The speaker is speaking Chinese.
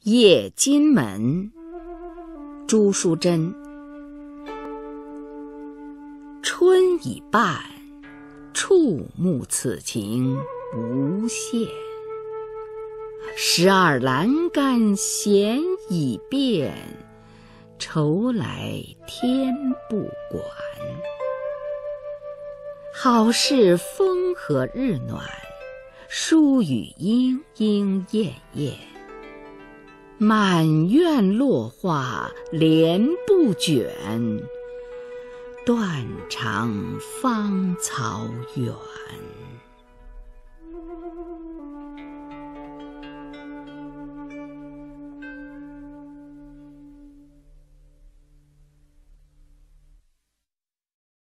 夜金门，朱淑珍。春已半，触目此情无限。12栏杆弦已变，愁来天不管。好事风和日暖，疏雨莺莺燕燕。满院落花莲不卷，断肠芳草远。